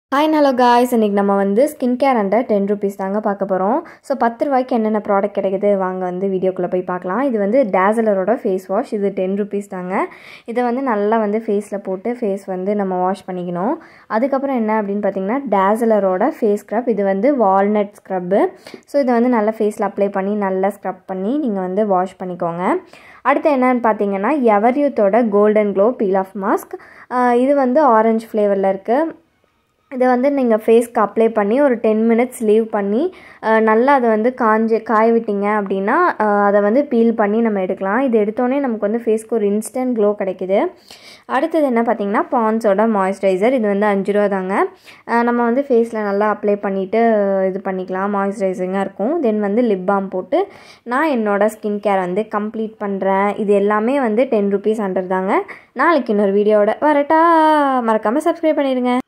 Hi and hello guys, இன்னைக்கு நம்ம வந்து ஸ்கின் கேர் அண்டர் 10 rupees தாங்க பார்க்க போகிறோம். ஸோ 10 ரூபாய்க்கு என்னென்ன ப்ராடக்ட் கிடைக்குது வாங்க வந்து வீடியோக்குள்ளே போய் பார்க்கலாம். இது வந்து டேசலரோட ஃபேஸ் வாஷ். இது 10 rupees தாங்க. இதை வந்து நல்லா வந்து ஃபேஸில் போட்டு ஃபேஸ் வந்து நம்ம வாஷ் பண்ணிக்கணும். அதுக்கப்புறம் என்ன அப்படின்னு பார்த்தீங்கன்னா டேசலரோட ஃபேஸ் ஸ்க்ரப். இது வந்து வால்நட் ஸ்க்ரப்பு. ஸோ இதை வந்து நல்லா ஃபேஸில் அப்ளை பண்ணி நல்லா ஸ்க்ரப் பண்ணி நீங்கள் வந்து வாஷ் பண்ணிக்கோங்க. அடுத்து என்னன்னு பார்த்தீங்கன்னா எவர்யூத்தோட golden glow peel off mask. இது வந்து ஆரஞ்சு ஃப்ளேவரில் இருக்குது. இதை வந்து நீங்கள் ஃபேஸ்க்கு அப்ளை பண்ணி ஒரு 10 minutes லீவ் பண்ணி நல்லா அதை வந்து காய விட்டிங்க அப்படின்னா அதை வந்து பீல் பண்ணி நம்ம எடுக்கலாம். இது எடுத்தோடனே நமக்கு வந்து ஃபேஸ்க்கு ஒரு இன்ஸ்டன்ட் க்ளோ கிடைக்குது. அடுத்தது என்ன பார்த்திங்கன்னா பாண்ட்ஸோட மாய்ஸ்சரைசர். இது வந்து 5 ரூபா தாங்க. நம்ம வந்து ஃபேஸில் நல்லா அப்ளை பண்ணிவிட்டு இது பண்ணிக்கலாம். மாய்ஸ்சரைசிங்காக இருக்கும். தென் வந்து லிப் பாம் போட்டு நான் என்னோடய ஸ்கின் கேர் வந்து கம்ப்ளீட் பண்ணுறேன். இது எல்லாமே வந்து 10 rupees அண்டர் தாங்க. நாளைக்கு இன்னொரு வீடியோவோட வரட்டா. மறக்காமல் சப்ஸ்கிரைப் பண்ணிடுங்க.